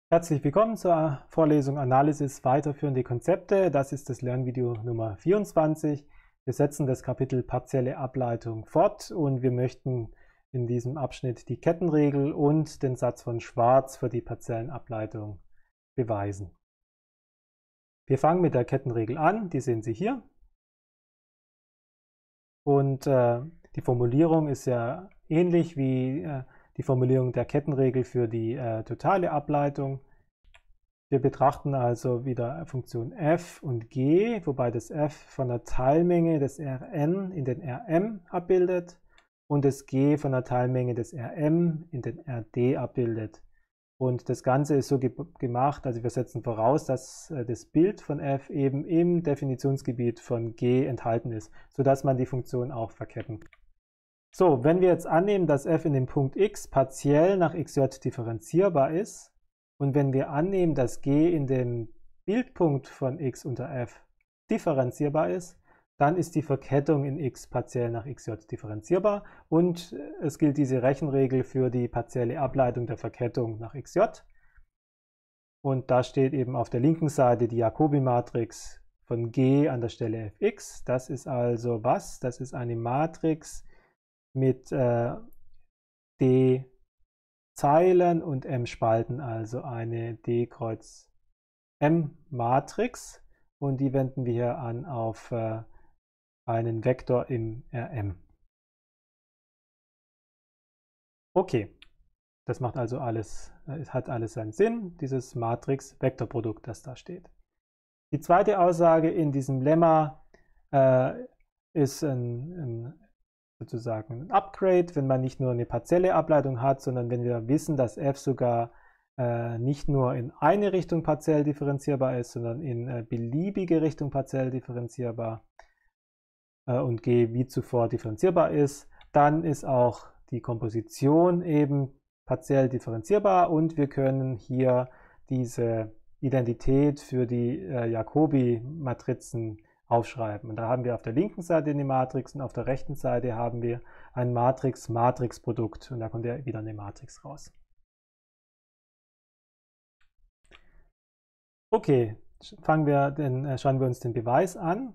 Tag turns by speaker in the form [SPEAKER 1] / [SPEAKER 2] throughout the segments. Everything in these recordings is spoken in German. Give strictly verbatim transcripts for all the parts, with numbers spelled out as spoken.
[SPEAKER 1] Herzlich willkommen zur Vorlesung Analysis weiterführende Konzepte. Das ist das Lernvideo Nummer vierundzwanzig. Wir setzen das Kapitel partielle Ableitung fort und wir möchten in diesem Abschnitt die Kettenregel und den Satz von Schwarz für die partiellen Ableitung beweisen. Wir fangen mit der Kettenregel an, die sehen Sie hier. Und äh, die Formulierung ist ja ähnlich wie äh, die Formulierung der Kettenregel für die äh, totale Ableitung. Wir betrachten also wieder Funktion f und g, wobei das f von der Teilmenge des Rn in den Rm abbildet und das g von der Teilmenge des Rm in den Rd abbildet. Und das Ganze ist so ge gemacht, also wir setzen voraus, dass äh, das Bild von f eben im Definitionsgebiet von g enthalten ist, sodass man die Funktion auch verketten kann. So, wenn wir jetzt annehmen, dass f in dem Punkt x partiell nach xj differenzierbar ist und wenn wir annehmen, dass g in dem Bildpunkt von x unter f differenzierbar ist, dann ist die Verkettung in x partiell nach xj differenzierbar und es gilt diese Rechenregel für die partielle Ableitung der Verkettung nach xj. Und da steht eben auf der linken Seite die Jacobi-Matrix von G an der Stelle fx. Das ist also was? Das ist eine Matrix mit äh, D Zeilen und M Spalten, also eine D Kreuz M Matrix, und die wenden wir hier an auf äh, einen Vektor im Rm. Okay, das macht also alles, es hat alles seinen Sinn, dieses Matrix-Vektorprodukt, das da steht. Die zweite Aussage in diesem Lemma äh, ist ein, ein sozusagen ein Upgrade, wenn man nicht nur eine partielle Ableitung hat, sondern wenn wir wissen, dass f sogar äh, nicht nur in eine Richtung partiell differenzierbar ist, sondern in äh, beliebige Richtung partiell differenzierbar äh, und g wie zuvor differenzierbar ist, dann ist auch die Komposition eben partiell differenzierbar und wir können hier diese Identität für die äh, Jacobi-Matrizen aufschreiben. Und da haben wir auf der linken Seite eine Matrix und auf der rechten Seite haben wir ein Matrix-Matrix-Produkt und da kommt ja wieder eine Matrix raus. Okay, fangen wir den, äh, schauen wir uns den Beweis an.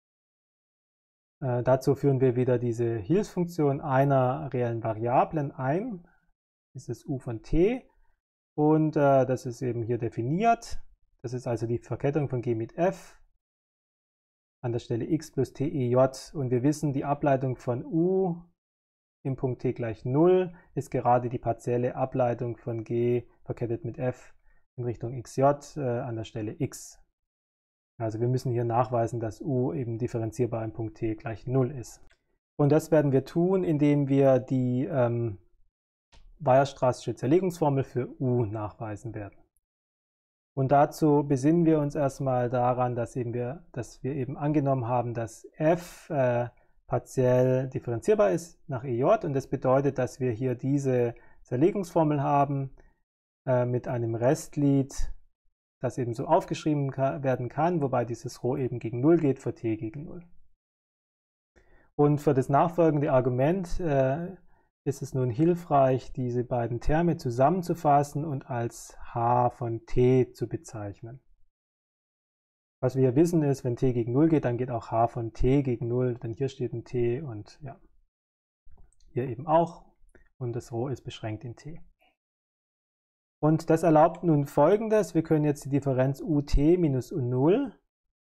[SPEAKER 1] Äh, dazu führen wir wieder diese Hilfsfunktion einer reellen Variablen ein. Das ist u von t und äh, das ist eben hier definiert. Das ist also die Verkettung von g mit f an der Stelle x plus tej und wir wissen, die Ableitung von u im Punkt t gleich null ist gerade die partielle Ableitung von g verkettet mit f in Richtung xj äh, an der Stelle x. Also wir müssen hier nachweisen, dass u eben differenzierbar im Punkt t gleich null ist. Und das werden wir tun, indem wir die ähm, Weierstraßsche Zerlegungsformel für u nachweisen werden. Und dazu besinnen wir uns erstmal daran, dass, eben wir, dass wir eben angenommen haben, dass f äh, partiell differenzierbar ist nach ej und das bedeutet, dass wir hier diese Zerlegungsformel haben äh, mit einem Restglied, das eben so aufgeschrieben ka werden kann, wobei dieses Rho eben gegen null geht für t gegen null. Und für das nachfolgende Argument äh, ist es nun hilfreich, diese beiden Terme zusammenzufassen und als h von t zu bezeichnen. Was wir wissen ist, wenn t gegen null geht, dann geht auch h von t gegen null, denn hier steht ein t und ja, hier eben auch und das Rho ist beschränkt in t. Und das erlaubt nun Folgendes, wir können jetzt die Differenz ut minus u null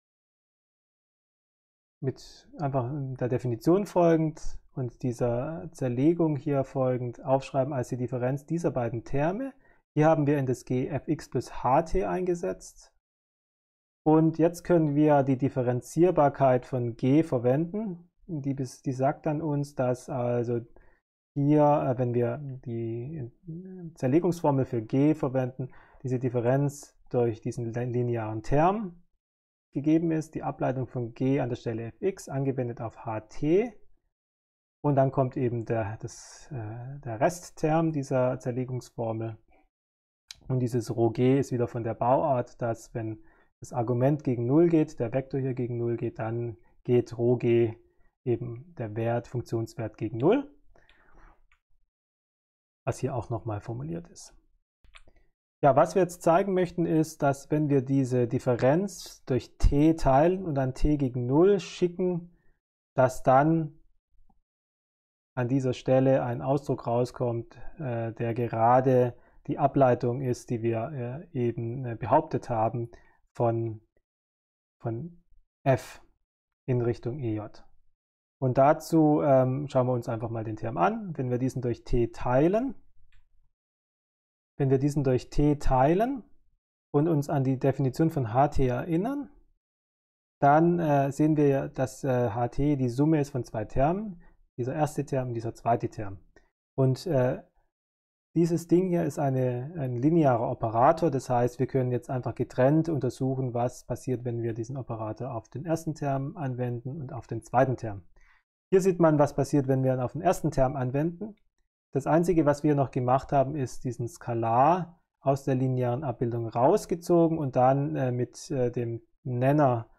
[SPEAKER 1] mit einfach der Definition folgend und dieser Zerlegung hier folgend aufschreiben als die Differenz dieser beiden Terme. Hier haben wir in das g fx plus ht eingesetzt. Und jetzt können wir die Differenzierbarkeit von g verwenden. Die, die sagt dann uns, dass also hier, wenn wir die Zerlegungsformel für g verwenden, diese Differenz durch diesen linearen Term gegeben ist, die Ableitung von g an der Stelle fx angewendet auf ht. Und dann kommt eben der, das, äh, der Restterm dieser Zerlegungsformel. Und dieses ρg ist wieder von der Bauart, dass wenn das Argument gegen null geht, der Vektor hier gegen null geht, dann geht ρg eben der Wert, Funktionswert gegen null. Was hier auch nochmal formuliert ist. Ja, was wir jetzt zeigen möchten, ist, dass wenn wir diese Differenz durch t teilen und dann t gegen null schicken, dass dann an dieser Stelle ein Ausdruck rauskommt, äh, der gerade die Ableitung ist, die wir äh, eben äh, behauptet haben von, von f in Richtung E J. Und dazu ähm, schauen wir uns einfach mal den Term an. Wenn wir diesen durch t teilen, wenn wir diesen durch t teilen und uns an die Definition von Ht erinnern, dann äh, sehen wir, dass äh, Ht die Summe ist von zwei Termen, dieser erste Term und dieser zweite Term. Und äh, dieses Ding hier ist eine, ein linearer Operator, das heißt, wir können jetzt einfach getrennt untersuchen, was passiert, wenn wir diesen Operator auf den ersten Term anwenden und auf den zweiten Term. Hier sieht man, was passiert, wenn wir ihn auf den ersten Term anwenden. Das Einzige, was wir noch gemacht haben, ist diesen Skalar aus der linearen Abbildung rausgezogen und dann äh, mit äh, dem Nenner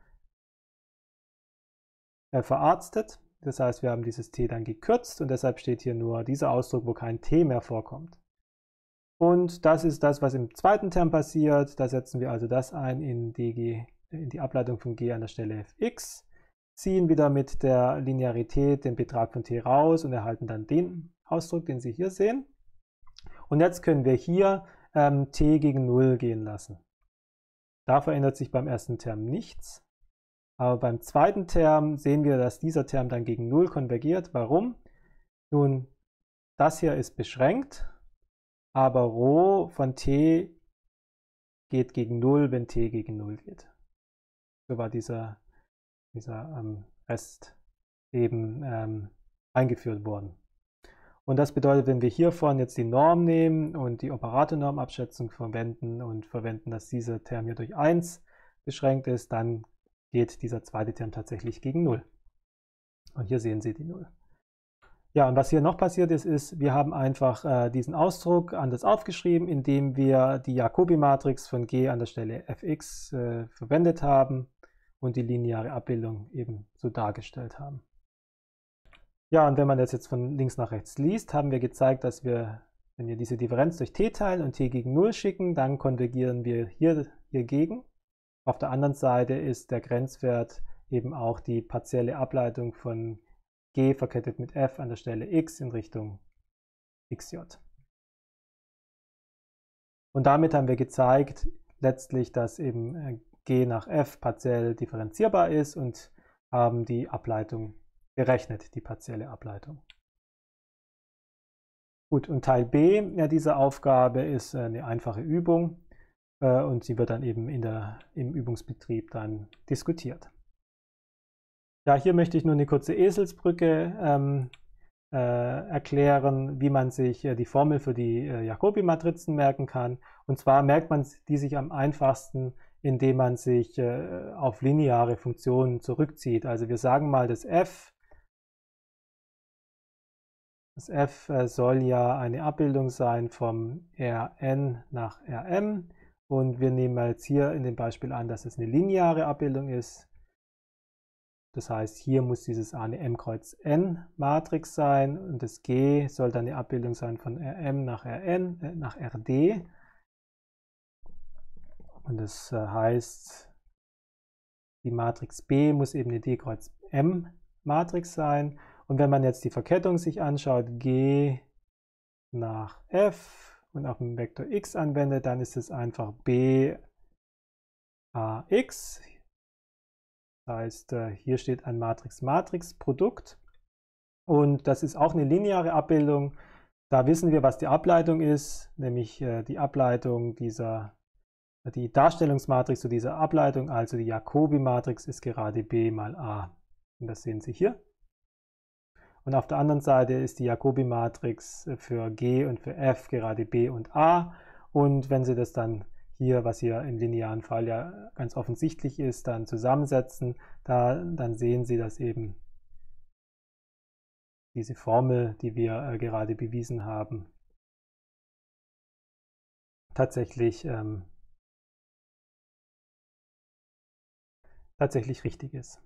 [SPEAKER 1] äh, verarztet. Das heißt, wir haben dieses t dann gekürzt und deshalb steht hier nur dieser Ausdruck, wo kein t mehr vorkommt. Und das ist das, was im zweiten Term passiert. Da setzen wir also das ein in die, in die Ableitung von g an der Stelle fx, ziehen wieder mit der Linearität den Betrag von t raus und erhalten dann den Ausdruck, den Sie hier sehen. Und jetzt können wir hier ähm, t gegen null gehen lassen. Da verändert sich beim ersten Term nichts. Aber beim zweiten Term sehen wir, dass dieser Term dann gegen null konvergiert. Warum? Nun, das hier ist beschränkt, aber Rho von t geht gegen null, wenn t gegen null geht. So war dieser, dieser ähm, Rest eben ähm, eingeführt worden. Und das bedeutet, wenn wir hiervon jetzt die Norm nehmen und die Operatornormabschätzung verwenden und verwenden, dass dieser Term hier durch eins beschränkt ist, dann geht dieser zweite Term tatsächlich gegen null. Und hier sehen Sie die null. Ja, und was hier noch passiert ist, ist, wir haben einfach äh, diesen Ausdruck anders aufgeschrieben, indem wir die Jacobi-Matrix von G an der Stelle fx äh, verwendet haben und die lineare Abbildung eben so dargestellt haben. Ja, und wenn man das jetzt von links nach rechts liest, haben wir gezeigt, dass wir, wenn wir diese Differenz durch t teilen und t gegen null schicken, dann konvergieren wir hier, hiergegen. Auf der anderen Seite ist der Grenzwert eben auch die partielle Ableitung von g verkettet mit f an der Stelle x in Richtung xj. Und damit haben wir gezeigt, letztlich, dass eben g nach f partiell differenzierbar ist und haben die Ableitung berechnet, die partielle Ableitung. Gut, und Teil B ja, dieser Aufgabe ist eine einfache Übung äh, und sie wird dann eben in der, im Übungsbetrieb dann diskutiert. Ja, hier möchte ich nur eine kurze Eselsbrücke ähm, äh, erklären, wie man sich äh, die Formel für die äh, Jacobi-Matrizen merken kann. Und zwar merkt man die sich am einfachsten, indem man sich äh, auf lineare Funktionen zurückzieht. Also wir sagen mal, das f Das f äh, soll ja eine Abbildung sein vom Rn nach Rm und wir nehmen jetzt hier in dem Beispiel an, dass es eine lineare Abbildung ist. Das heißt, hier muss dieses A eine M Kreuz N Matrix sein und das G soll dann eine Abbildung sein von Rm nach Rn, äh, nach Rd. Und das äh, heißt, die Matrix B muss eben eine D Kreuz M Matrix sein. Und wenn man jetzt die Verkettung sich anschaut, G nach F und auf dem Vektor x anwendet, dann ist es einfach B A X. Das heißt, hier steht ein Matrix-Matrix-Produkt. Und das ist auch eine lineare Abbildung. Da wissen wir, was die Ableitung ist, nämlich die Ableitung dieser, die Darstellungsmatrix zu dieser Ableitung, also die Jacobi-Matrix ist gerade B mal A. Und das sehen Sie hier. Und auf der anderen Seite ist die Jacobi-Matrix für G und für F gerade B und A. Und wenn Sie das dann hier, was hier im linearen Fall ja ganz offensichtlich ist, dann zusammensetzen, da, dann sehen Sie, dass eben diese Formel, die wir äh, gerade bewiesen haben, tatsächlich, ähm, tatsächlich richtig ist.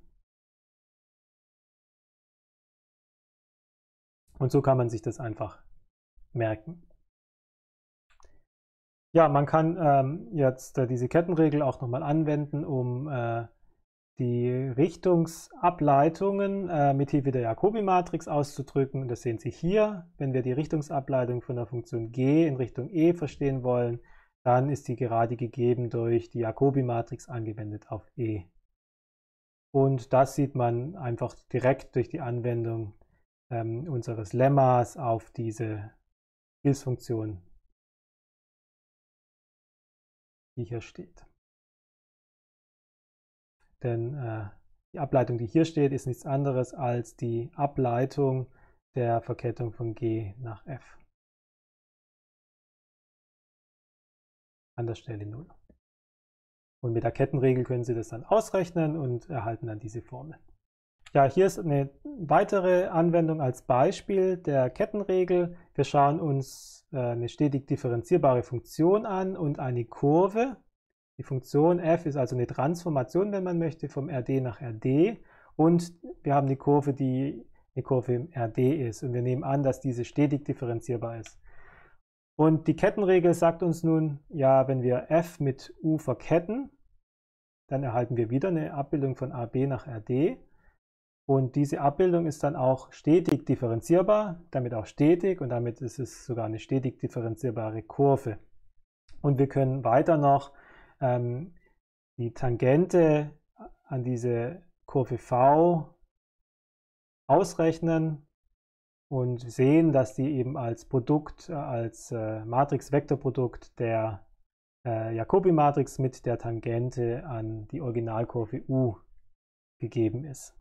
[SPEAKER 1] Und so kann man sich das einfach merken. Ja, man kann ähm, jetzt äh, diese Kettenregel auch nochmal anwenden, um äh, die Richtungsableitungen äh, mithilfe der Jacobi-Matrix auszudrücken. Das sehen Sie hier. Wenn wir die Richtungsableitung von der Funktion g in Richtung e verstehen wollen, dann ist die gerade gegeben durch die Jacobi-Matrix angewendet auf e. Und das sieht man einfach direkt durch die Anwendung ähm, unseres Lemmas auf diese Hilfsfunktion, die hier steht. Denn äh, die Ableitung, die hier steht, ist nichts anderes als die Ableitung der Verkettung von G nach F. An der Stelle null. Und mit der Kettenregel können Sie das dann ausrechnen und erhalten dann diese Formel. Ja, hier ist eine weitere Anwendung als Beispiel der Kettenregel. Wir schauen uns äh, eine stetig differenzierbare Funktion an und eine Kurve. Die Funktion f ist also eine Transformation, wenn man möchte, vom R D nach R D. Und wir haben die Kurve, die eine Kurve im R D ist. Und wir nehmen an, dass diese stetig differenzierbar ist. Und die Kettenregel sagt uns nun, ja, wenn wir f mit u verketten, dann erhalten wir wieder eine Abbildung von A B nach R D. Und diese Abbildung ist dann auch stetig differenzierbar, damit auch stetig, und damit ist es sogar eine stetig differenzierbare Kurve. Und wir können weiter noch ähm, die Tangente an diese Kurve V ausrechnen und sehen, dass die eben als Produkt, als äh, Matrix-Vektorprodukt der äh, Jacobi-Matrix mit der Tangente an die Originalkurve U gegeben ist.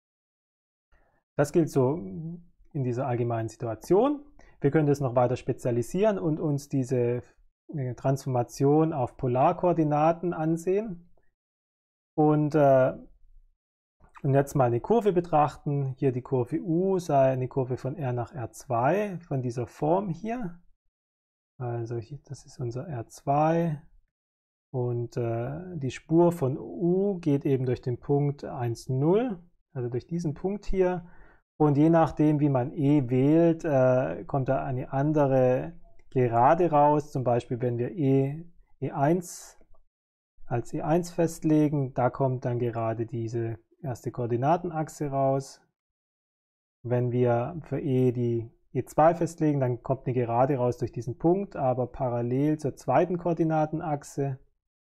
[SPEAKER 1] Das gilt so in dieser allgemeinen Situation. Wir können das noch weiter spezialisieren und uns diese Transformation auf Polarkoordinaten ansehen. Und, äh, und jetzt mal eine Kurve betrachten. Hier die Kurve U sei eine Kurve von R nach R zwei von dieser Form hier. Also hier, das ist unser R zwei. Und äh, die Spur von U geht eben durch den Punkt eins null, also durch diesen Punkt hier. Und je nachdem, wie man E wählt, äh, kommt da eine andere Gerade raus. Zum Beispiel, wenn wir E, E1 als E eins festlegen, da kommt dann gerade diese erste Koordinatenachse raus. Wenn wir für E die E zwei festlegen, dann kommt eine Gerade raus durch diesen Punkt, aber parallel zur zweiten Koordinatenachse.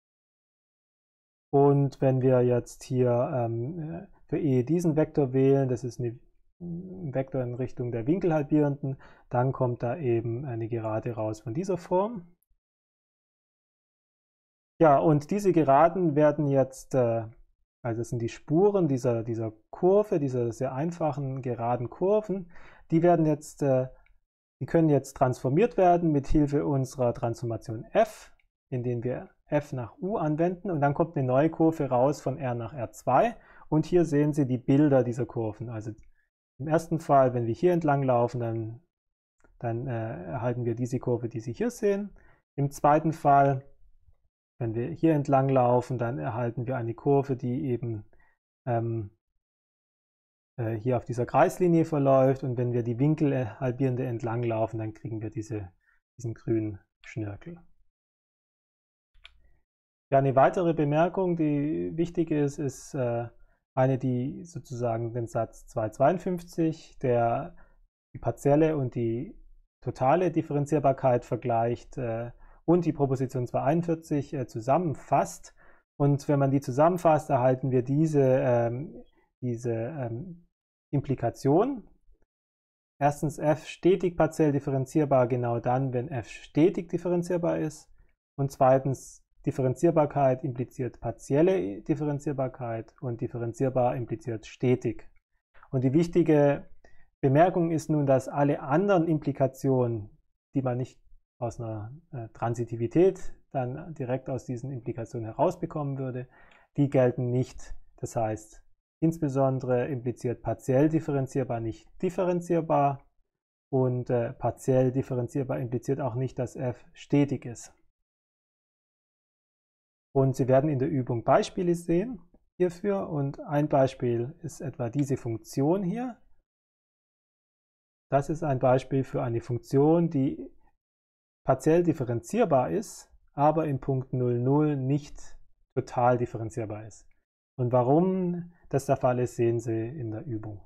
[SPEAKER 1] Und wenn wir jetzt hier ähm, für E diesen Vektor wählen, das ist eine ein Vektor in Richtung der Winkelhalbierenden, dann kommt da eben eine Gerade raus von dieser Form. Ja, und diese Geraden werden jetzt, äh, also es sind die Spuren dieser, dieser Kurve, dieser sehr einfachen geraden Kurven, die werden jetzt, äh, die können jetzt transformiert werden mit Hilfe unserer Transformation f, indem wir f nach u anwenden, und dann kommt eine neue Kurve raus von R nach R zwei, und hier sehen Sie die Bilder dieser Kurven. Also im ersten Fall, wenn wir hier entlang laufen, dann, dann äh, erhalten wir diese Kurve, die Sie hier sehen. Im zweiten Fall, wenn wir hier entlang laufen, dann erhalten wir eine Kurve, die eben ähm, äh, hier auf dieser Kreislinie verläuft. Und wenn wir die Winkelhalbierende entlang laufen, dann kriegen wir diese, diesen grünen Schnörkel. Ja, eine weitere Bemerkung, die wichtig ist, ist äh, eine, die sozusagen den Satz zweihundertzweiundfünfzig, der die partielle und die totale Differenzierbarkeit vergleicht äh, und die Proposition zweihunderteinundvierzig äh, zusammenfasst. Und wenn man die zusammenfasst, erhalten wir diese, ähm, diese ähm, Implikation. Erstens, f stetig partiell differenzierbar genau dann, wenn f stetig differenzierbar ist. Und zweitens, Differenzierbarkeit impliziert partielle Differenzierbarkeit und differenzierbar impliziert stetig. Und die wichtige Bemerkung ist nun, dass alle anderen Implikationen, die man nicht aus einer äh, Transitivität dann direkt aus diesen Implikationen herausbekommen würde, die gelten nicht. Das heißt, insbesondere impliziert partiell differenzierbar nicht differenzierbar, und äh, partiell differenzierbar impliziert auch nicht, dass f stetig ist. Und Sie werden in der Übung Beispiele sehen hierfür, und ein Beispiel ist etwa diese Funktion hier. Das ist ein Beispiel für eine Funktion, die partiell differenzierbar ist, aber im Punkt null null nicht total differenzierbar ist. Und warum das der Fall ist, sehen Sie in der Übung.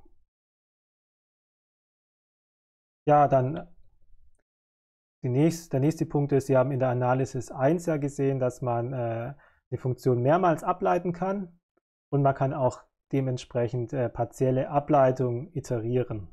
[SPEAKER 1] Ja, dann die nächste, der nächste Punkt ist, Sie haben in der Analysis eins ja gesehen, dass man äh, eine Funktion mehrmals ableiten kann und man kann auch dementsprechend äh, partielle Ableitungen iterieren.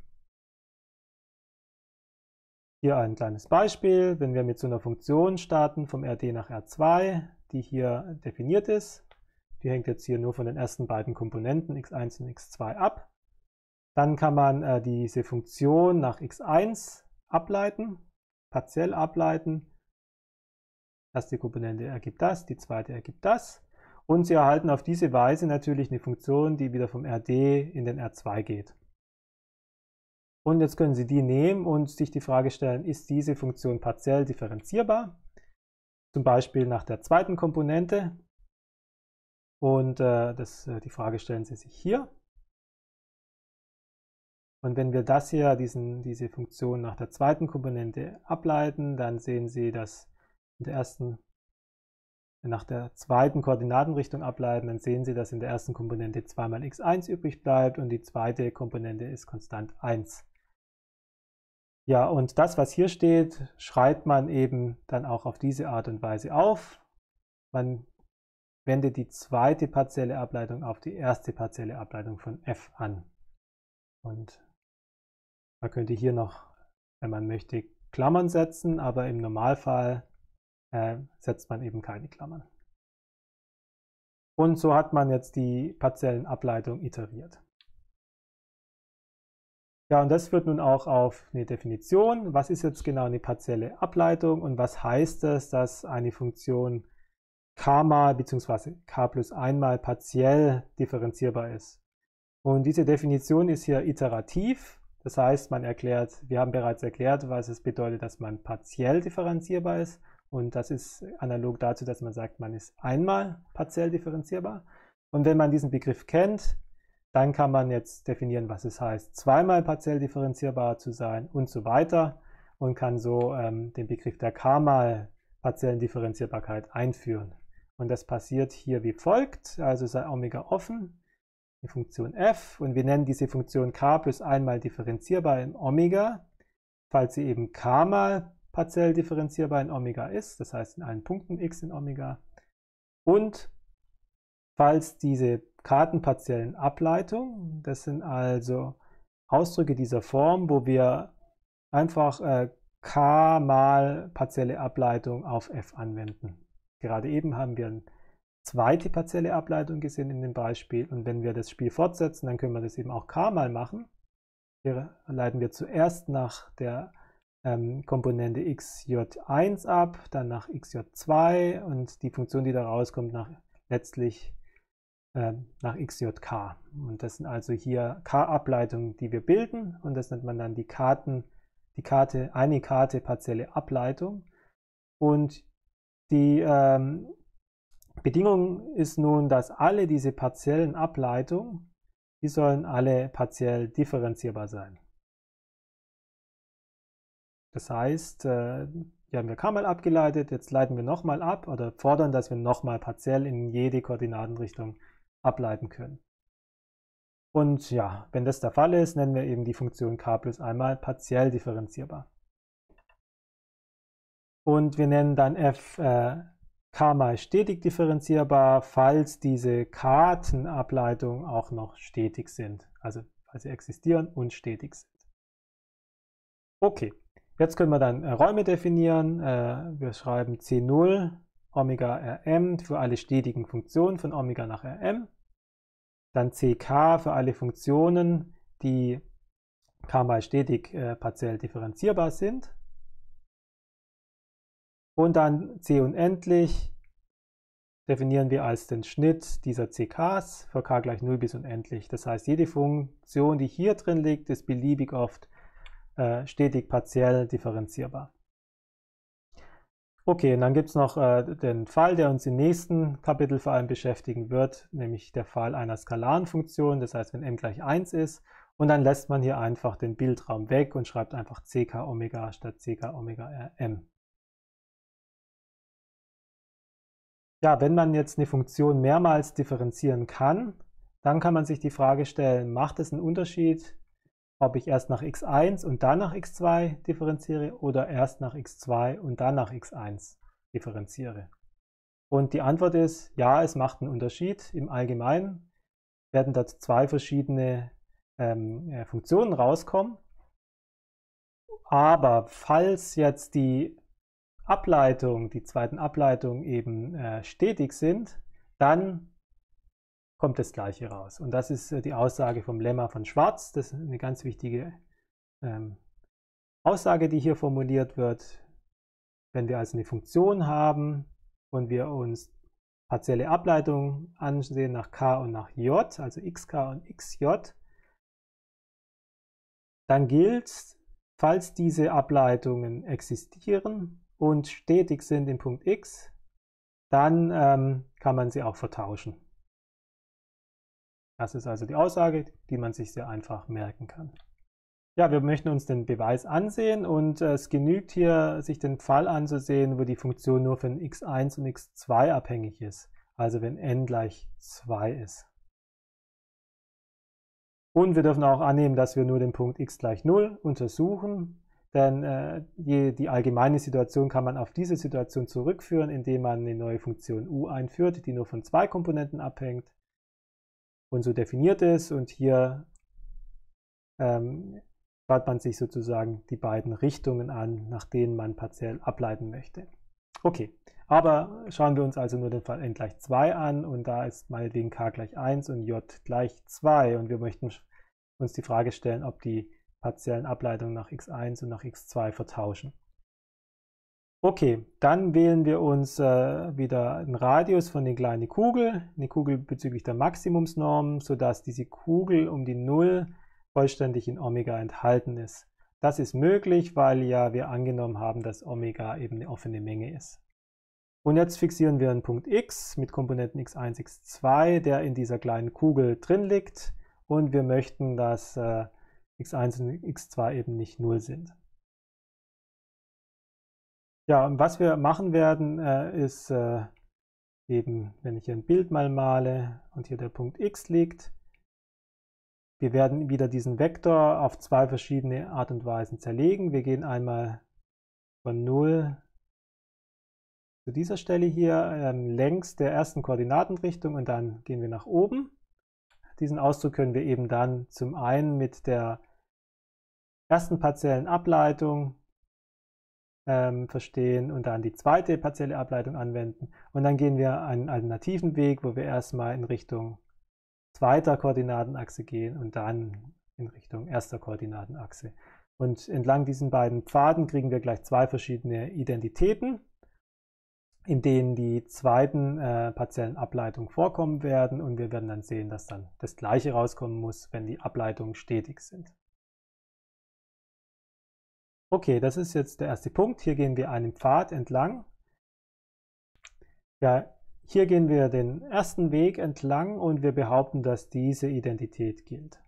[SPEAKER 1] Hier ein kleines Beispiel, wenn wir mit so einer Funktion starten vom R D nach R zwei, die hier definiert ist. Die hängt jetzt hier nur von den ersten beiden Komponenten x eins und x zwei ab. Dann kann man äh, diese Funktion nach x eins ableiten, partiell ableiten. Erste Komponente ergibt das, die zweite ergibt das. Und Sie erhalten auf diese Weise natürlich eine Funktion, die wieder vom R D in den R zwei geht. Und jetzt können Sie die nehmen und sich die Frage stellen, ist diese Funktion partiell differenzierbar? Zum Beispiel nach der zweiten Komponente. Und äh, das, äh, die Frage stellen Sie sich hier. Und wenn wir das hier, diesen, diese Funktion nach der zweiten Komponente ableiten, dann sehen Sie, dass in der ersten, nach der zweiten Koordinatenrichtung ableiten, dann sehen Sie, dass in der ersten Komponente zwei mal x eins übrig bleibt und die zweite Komponente ist konstant eins. Ja, und das, was hier steht, schreibt man eben dann auch auf diese Art und Weise auf. Man wendet die zweite partielle Ableitung auf die erste partielle Ableitung von f an. Und man könnte hier noch, wenn man möchte, Klammern setzen, aber im Normalfall äh, setzt man eben keine Klammern. Und so hat man jetzt die partiellen Ableitungen iteriert. Ja, und das führt nun auch auf eine Definition. Was ist jetzt genau eine partielle Ableitung und was heißt es, dass eine Funktion k mal bzw. k plus einmal partiell differenzierbar ist? Und diese Definition ist hier iterativ. Das heißt, man erklärt, wir haben bereits erklärt, was es bedeutet, dass man partiell differenzierbar ist. Und das ist analog dazu, dass man sagt, man ist einmal partiell differenzierbar. Und wenn man diesen Begriff kennt, dann kann man jetzt definieren, was es heißt, zweimal partiell differenzierbar zu sein und so weiter und kann so ähm, den Begriff der k-mal partiellen Differenzierbarkeit einführen. Und das passiert hier wie folgt, also sei Omega offen, die Funktion f, und wir nennen diese Funktion k plus einmal differenzierbar in Omega, falls sie eben k-mal partiell differenzierbar in Omega ist, das heißt in allen Punkten x in Omega, und falls diese kartenpartiellen Ableitungen, das sind also Ausdrücke dieser Form, wo wir einfach äh, k mal partielle Ableitung auf f anwenden. Gerade eben haben wir eine zweite partielle Ableitung gesehen in dem Beispiel und wenn wir das Spiel fortsetzen, dann können wir das eben auch k mal machen. Hier leiten wir zuerst nach der ähm, Komponente x j eins ab, dann nach x j zwei und die Funktion, die da rauskommt, nach letztlich nach x j k. Und das sind also hier k-Ableitungen, die wir bilden und das nennt man dann die Karten, die Karte, eine Karte partielle Ableitung. Und die ähm, Bedingung ist nun, dass alle diese partiellen Ableitungen, die sollen alle partiell differenzierbar sein. Das heißt, äh, hier haben wir k-mal abgeleitet, jetzt leiten wir nochmal ab oder fordern, dass wir nochmal partiell in jede Koordinatenrichtung ableiten können. Und ja, wenn das der Fall ist, nennen wir eben die Funktion k plus einmal partiell differenzierbar. Und wir nennen dann f äh, k mal stetig differenzierbar, falls diese Kartenableitungen auch noch stetig sind, also falls sie existieren und stetig sind. Okay, jetzt können wir dann äh, Räume definieren. Äh, wir schreiben C null Omega Rm für alle stetigen Funktionen von Omega nach Rm. Dann C K für alle Funktionen, die k mal stetig äh, partiell differenzierbar sind. Und dann C unendlich definieren wir als den Schnitt dieser C Ks für k gleich null bis unendlich. Das heißt, jede Funktion, die hier drin liegt, ist beliebig oft äh, stetig partiell differenzierbar. Okay, und dann gibt es noch äh, den Fall, der uns im nächsten Kapitel vor allem beschäftigen wird, nämlich der Fall einer skalaren Funktion, das heißt, wenn m gleich eins ist, und dann lässt man hier einfach den Bildraum weg und schreibt einfach ck Omega statt ck Omega Rm. Ja, wenn man jetzt eine Funktion mehrmals differenzieren kann, dann kann man sich die Frage stellen, macht es einen Unterschied, ob ich erst nach x eins und dann nach x zwei differenziere oder erst nach x zwei und dann nach x eins differenziere? Und die Antwort ist, ja, es macht einen Unterschied. Im Allgemeinen werden dort zwei verschiedene ähm, Funktionen rauskommen. Aber falls jetzt die Ableitung, die zweiten Ableitungen eben äh, stetig sind, dann kommt das Gleiche raus. Und das ist äh, die Aussage vom Lemma von Schwarz. Das ist eine ganz wichtige ähm, Aussage, die hier formuliert wird. Wenn wir also eine Funktion haben und wir uns partielle Ableitungen ansehen nach k und nach j, also xk und xj, dann gilt, falls diese Ableitungen existieren und stetig sind im Punkt x, dann ähm, kann man sie auch vertauschen. Das ist also die Aussage, die man sich sehr einfach merken kann. Ja, wir möchten uns den Beweis ansehen und äh, es genügt hier, sich den Fall anzusehen, wo die Funktion nur von x eins und x zwei abhängig ist, also wenn n gleich zwei ist. Und wir dürfen auch annehmen, dass wir nur den Punkt x gleich null untersuchen, denn äh, je, die allgemeine Situation kann man auf diese Situation zurückführen, indem man eine neue Funktion u einführt, die nur von zwei Komponenten abhängt und so definiert ist. Und hier ähm, schaut man sich sozusagen die beiden Richtungen an, nach denen man partiell ableiten möchte. Okay, aber schauen wir uns also nur den Fall n gleich zwei an und da ist meinetwegen k gleich eins und j gleich zwei und wir möchten uns die Frage stellen, ob die partiellen Ableitungen nach x eins und nach x zwei vertauschen. Okay, dann wählen wir uns äh, wieder einen Radius von der kleinen Kugel, eine Kugel bezüglich der Maximumsnorm, sodass diese Kugel um die Null vollständig in Omega enthalten ist. Das ist möglich, weil ja wir angenommen haben, dass Omega eben eine offene Menge ist. Und jetzt fixieren wir einen Punkt x mit Komponenten x eins, x zwei, der in dieser kleinen Kugel drin liegt. Und wir möchten, dass äh, x eins und x zwei eben nicht null sind. Ja, und was wir machen werden, äh, ist äh, eben, wenn ich hier ein Bild mal male und hier der Punkt x liegt, wir werden wieder diesen Vektor auf zwei verschiedene Art und Weisen zerlegen. Wir gehen einmal von null zu dieser Stelle hier ähm, längs der ersten Koordinatenrichtung und dann gehen wir nach oben. Diesen Ausdruck können wir eben dann zum einen mit der ersten partiellen Ableitung ähm, verstehen und dann die zweite partielle Ableitung anwenden. Und dann gehen wir einen alternativen Weg, wo wir erstmal in Richtung zweiter Koordinatenachse gehen und dann in Richtung erster Koordinatenachse. Und entlang diesen beiden Pfaden kriegen wir gleich zwei verschiedene Identitäten, in denen die zweiten äh, partiellen Ableitungen vorkommen werden und wir werden dann sehen, dass dann das Gleiche rauskommen muss, wenn die Ableitungen stetig sind. Okay, das ist jetzt der erste Punkt. Hier gehen wir einen Pfad entlang. Ja, hier gehen wir den ersten Weg entlang und wir behaupten, dass diese Identität gilt.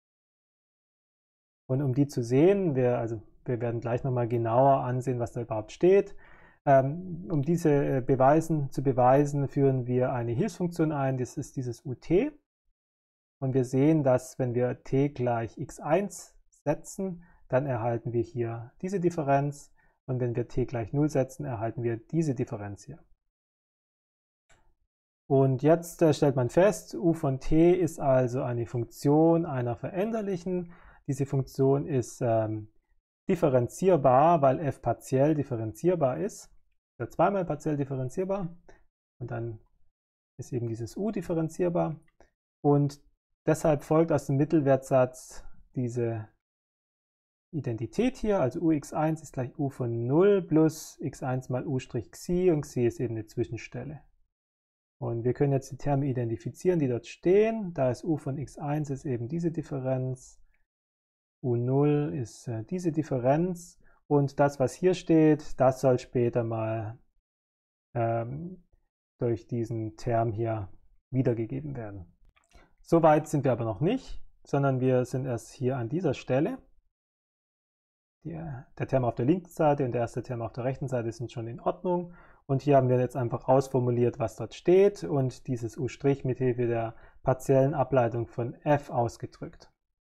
[SPEAKER 1] Und um die zu sehen, wir, also wir werden gleich nochmal genauer ansehen, was da überhaupt steht. Ähm, um diese beweisen, zu beweisen, führen wir eine Hilfsfunktion ein, das ist dieses ut. Und wir sehen, dass wenn wir t gleich x eins setzen, dann erhalten wir hier diese Differenz. Und wenn wir t gleich null setzen, erhalten wir diese Differenz hier. Und jetzt äh, stellt man fest, u von t ist also eine Funktion einer veränderlichen. Diese Funktion ist ähm, differenzierbar, weil f partiell differenzierbar ist. Ja, zweimal partiell differenzierbar. Und dann ist eben dieses u differenzierbar. Und deshalb folgt aus dem Mittelwertsatz diese Identität hier, also u x eins ist gleich u von null plus x eins mal u' xi und xi ist eben eine Zwischenstelle. Und wir können jetzt die Terme identifizieren, die dort stehen. Da ist u von x eins ist eben diese Differenz, u null ist äh, diese Differenz und das, was hier steht, das soll später mal ähm, durch diesen Term hier wiedergegeben werden. Soweit sind wir aber noch nicht, sondern wir sind erst hier an dieser Stelle. Der, der Term auf der linken Seite und der erste Term auf der rechten Seite sind schon in Ordnung. Und hier haben wir jetzt einfach ausformuliert, was dort steht und dieses U' mit Hilfe der partiellen Ableitung von f ausgedrückt.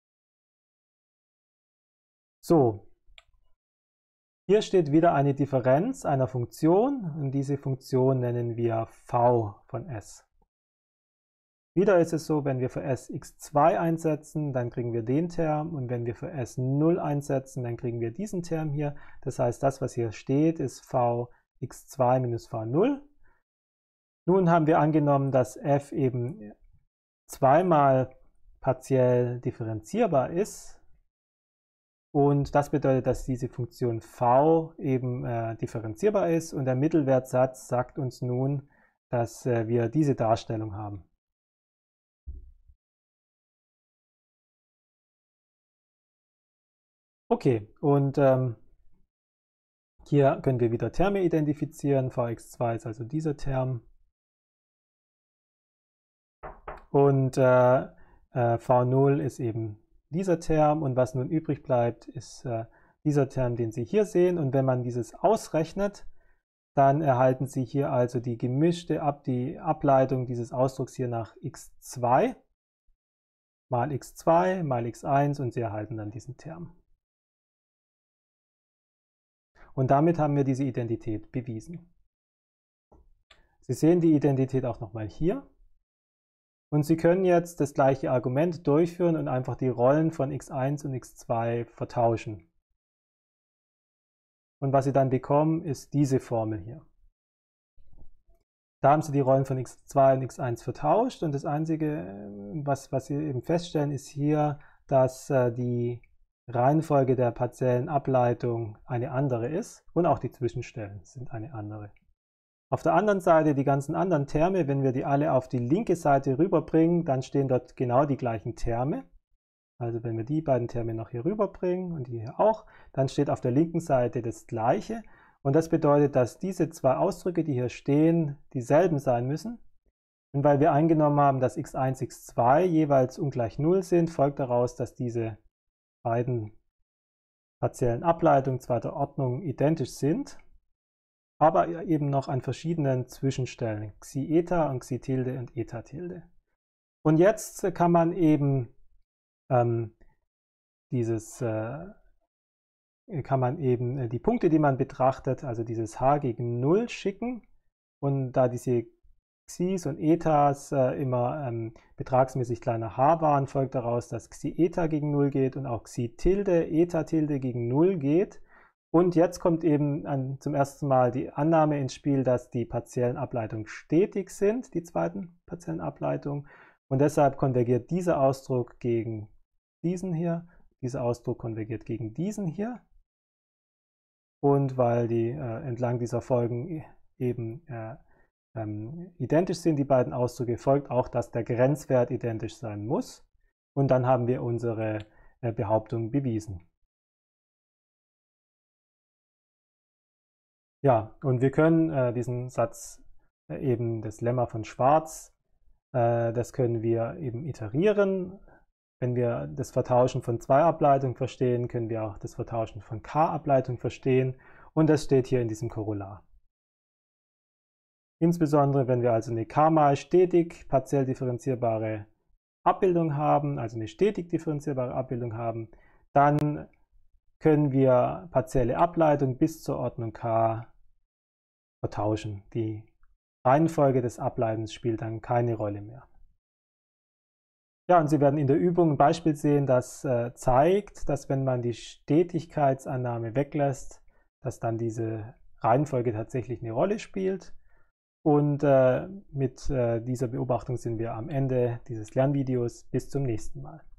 [SPEAKER 1] So, hier steht wieder eine Differenz einer Funktion und diese Funktion nennen wir v von s. Wieder ist es so, wenn wir für s x zwei einsetzen, dann kriegen wir den Term und wenn wir für s null einsetzen, dann kriegen wir diesen Term hier. Das heißt, das, was hier steht, ist v x zwei minus v null. Nun haben wir angenommen, dass f eben zweimal partiell differenzierbar ist. Und das bedeutet, dass diese Funktion v eben äh, differenzierbar ist. Und der Mittelwertsatz sagt uns nun, dass äh, wir diese Darstellung haben. Okay, und ähm, hier können wir wieder Terme identifizieren. v x zwei ist also dieser Term. Und äh, äh, v null ist eben dieser Term. Und was nun übrig bleibt, ist äh, dieser Term, den Sie hier sehen. Und wenn man dieses ausrechnet, dann erhalten Sie hier also die gemischte Ab die Ableitung dieses Ausdrucks hier nach x zwei mal x zwei mal x eins und Sie erhalten dann diesen Term. Und damit haben wir diese Identität bewiesen. Sie sehen die Identität auch nochmal hier. Und Sie können jetzt das gleiche Argument durchführen und einfach die Rollen von x eins und x zwei vertauschen. Und was Sie dann bekommen, ist diese Formel hier. Da haben Sie die Rollen von x zwei und x eins vertauscht und das Einzige, was, was Sie eben feststellen, ist hier, dass äh, die Reihenfolge der partiellen Ableitung eine andere ist und auch die Zwischenstellen sind eine andere. Auf der anderen Seite die ganzen anderen Terme, wenn wir die alle auf die linke Seite rüberbringen, dann stehen dort genau die gleichen Terme. Also wenn wir die beiden Terme noch hier rüberbringen und die hier auch, dann steht auf der linken Seite das Gleiche. Und das bedeutet, dass diese zwei Ausdrücke, die hier stehen, dieselben sein müssen. Und weil wir eingenommen haben, dass x eins, x zwei jeweils ungleich null sind, folgt daraus, dass diese beiden partiellen Ableitungen zweiter Ordnung identisch sind, aber eben noch an verschiedenen Zwischenstellen, xi eta und xi tilde und eta tilde. Und jetzt kann man eben ähm, dieses äh, kann man eben äh, die Punkte, die man betrachtet, also dieses h gegen null schicken und da diese Xis und Etas äh, immer ähm, betragsmäßig kleiner h waren, folgt daraus, dass Xi eta gegen null geht und auch Xi tilde, Eta tilde gegen null geht. Und jetzt kommt eben an, zum ersten Mal die Annahme ins Spiel, dass die partiellen Ableitungen stetig sind, die zweiten partiellen Ableitungen. Und deshalb konvergiert dieser Ausdruck gegen diesen hier, dieser Ausdruck konvergiert gegen diesen hier. Und weil die äh, entlang dieser Folgen eben äh, Ähm, identisch sind, die beiden Ausdrücke, folgt auch, dass der Grenzwert identisch sein muss. Und dann haben wir unsere äh, Behauptung bewiesen. Ja, und wir können äh, diesen Satz, äh, eben das Lemma von Schwarz, äh, das können wir eben iterieren. Wenn wir das Vertauschen von zwei Ableitungen verstehen, können wir auch das Vertauschen von k-Ableitungen verstehen. Und das steht hier in diesem Korollar. Insbesondere, wenn wir also eine k-mal stetig partiell differenzierbare Abbildung haben, also eine stetig differenzierbare Abbildung haben, dann können wir partielle Ableitung bis zur Ordnung k vertauschen. Die Reihenfolge des Ableitens spielt dann keine Rolle mehr. Ja, und Sie werden in der Übung ein Beispiel sehen, das äh, zeigt, dass wenn man die Stetigkeitsannahme weglässt, dass dann diese Reihenfolge tatsächlich eine Rolle spielt. Und äh, mit äh, dieser Beobachtung sind wir am Ende dieses Lernvideos. Bis zum nächsten Mal.